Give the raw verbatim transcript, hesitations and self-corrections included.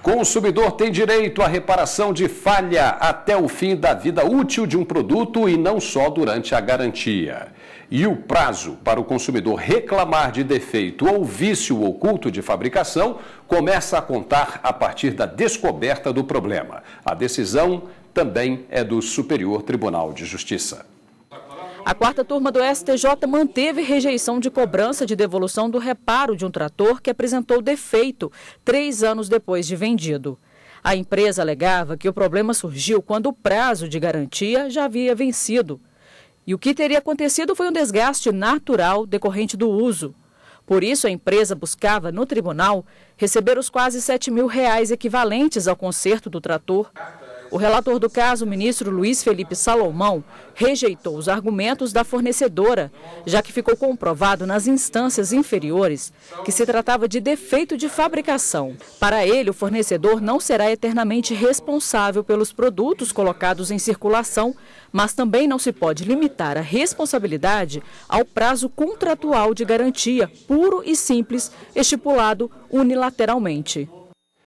Consumidor tem direito à reparação de falha até o fim da vida útil de um produto e não só durante a garantia. E o prazo para o consumidor reclamar de defeito ou vício oculto de fabricação começa a contar a partir da descoberta do problema. A decisão também é do Superior Tribunal de Justiça. A quarta turma do S T J manteve rejeição de cobrança de devolução do reparo de um trator que apresentou defeito três anos depois de vendido. A empresa alegava que o problema surgiu quando o prazo de garantia já havia vencido. E o que teria acontecido foi um desgaste natural decorrente do uso. Por isso, a empresa buscava, no tribunal, receber os quase sete mil reais equivalentes ao conserto do trator. O relator do caso, o ministro Luiz Felipe Salomão, rejeitou os argumentos da fornecedora, já que ficou comprovado nas instâncias inferiores que se tratava de defeito de fabricação. Para ele, o fornecedor não será eternamente responsável pelos produtos colocados em circulação, mas também não se pode limitar a responsabilidade ao prazo contratual de garantia, puro e simples, estipulado unilateralmente.